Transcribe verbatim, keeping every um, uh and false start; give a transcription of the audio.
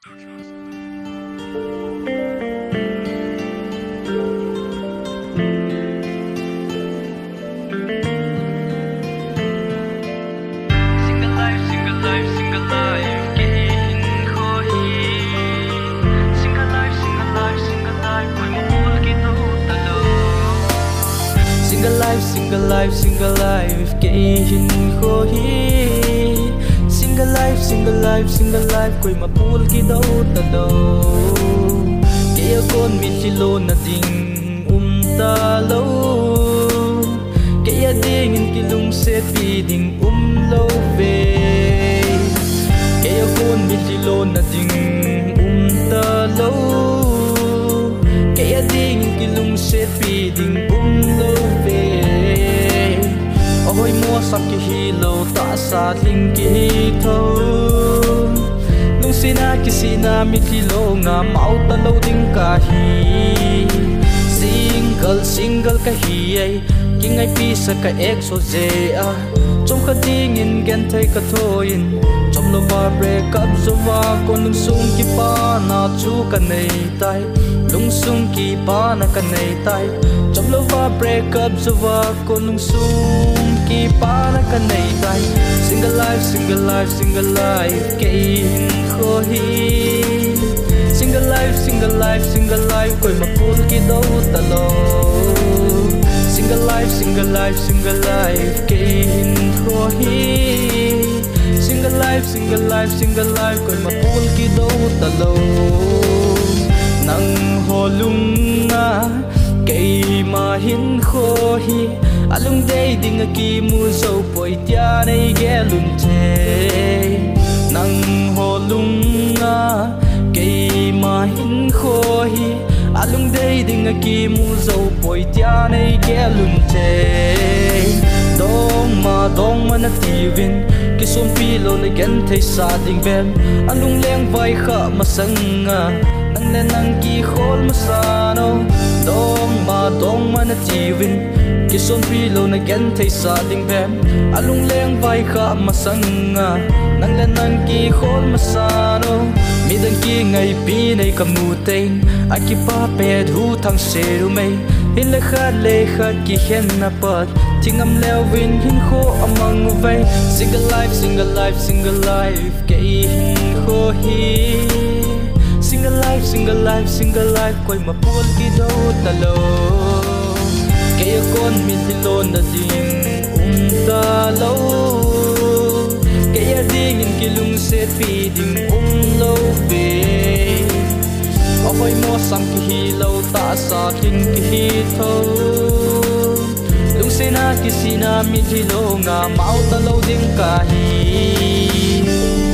Single life, single life, ke hin kho hi. Single life, single life, single life, koi ma pul ki do ta do. Ke ya kon mi chi lo na ding um ta lo. Ke ya ding in ki lung se pi ding um lo ve. Ke ya kon mi chi lo na ding um ta lo. Ke ya ding in ki lung se pi ding um lo ve. Ôi mua sắc kỳ hi lâu ta sa linh kỳ hi thâu nung sina kỳ sina mi thi lâu ngà mau ta lâu ding cả hi single single cả hi ai ki ngai pi sa ka exo je a trong khát ding in gen thai ka thoin trong lo va break up zo va con lung sung ki pa na chu ka nei tai lung sung ki pa na ka nei tai trong lo va break up zo va con lung sung ki pa na ka nei tai single life single life single life ke in kho hi single life single life single life koi ma pul ki do ta lo single life single life single life ke in kho hi single life single life single life koi ma pul ki do ta lo nang ho lung nga ke ma hin kho hi alung day ding a ki mu zo poi tia nei ge lun che nang ho lung nga ke ma hin kho hi alung day ding a ki mu zo poi tia nei ge lun che dong ma dong ma na ti vin ki som pi lo na gen thei sa ding bem alung leng vai kha ma sang nga nang le nang ki khol ma sa no dong ma dong ma na ti vin ki son pi lo na gen thei sa ding bem alung leng vai kha ma sang nga nang le nang ki khol ma sa no mi dang ki ngai pi nei ka mu tein a ki pa pe hu thang se ru mei in le khat le khat ki hen na pat thingam leo win hin kho amang ve single life single life single life ke hin kho hi single life single life single life koi ma pul ki do ta lo ke ya kon mi ti lo na ding um ta lo ke ya ding in ki lung se pi ding um lo ve oi mo sam ki hi lo ta sa king ki hi tho lung se na ki sina mi ti lo nga mau ta lo ding ka hi